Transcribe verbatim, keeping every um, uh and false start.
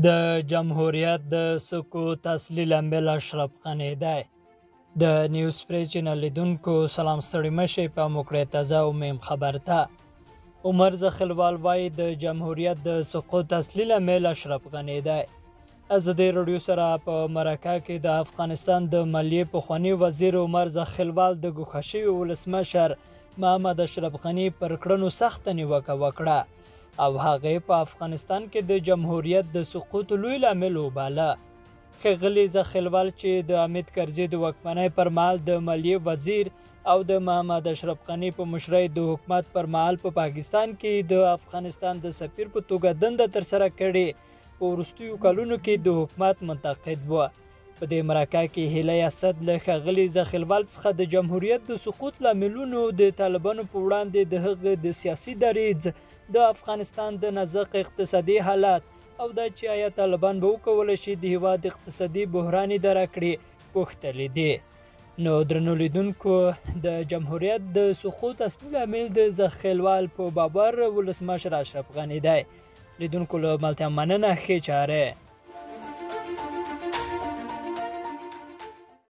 د جمهوریت د سقوط اصلي لامل اشرف غني دی. د نیوز پری چینل لیدونکو سلام ستړي مشئ په موکړه تازه او مهم خبر ته. عمر زخیلوال وایي د جمهوریت د سقوط اصلي لامل اشرف غني دی. ازادي راډیو سره په مرکه کې د افغانستان د مالیې پخوانی وزیر عمر زخیلوال د ګوښه شوي ولسمشر محمد اشرف غني پر کړنو سخته نیوکه وکړه او هغې په افغانستان کې د جمهوریت د سقوط لوی لامل وباله. ښاغلي زخیلوال چې د حامد کرزي د واکمنۍ پر مهال د مالیې وزیر او د محمد اشرف غني په مشرۍ د حکومت پر مهال په پا پاکستان کې د افغانستان د سفیر په توګه دنده ترسره کړې په وروستیو کلونو کې د حکومت منتقد و. په دې مرکه کې هیله اسد له ښاغلي زخیلوال څخه د جمهوریت د سقوط لاملونو د طالبانو په وړاندې د هغه د سیاسي دریځ، د افغانستان د نازک اقتصادي حالت او دا چې آیا طالبان به وکولی شي د هیواد اقتصادي بحران اداره کړي پوښتلي دي. نو درنو لیدونکو، د جمهوریت د سقوط اصلي لامل د زخیلوال په باور ولسمشر اشرف غني دی. لیدونکو له ملتیا مننه، ښې چارې.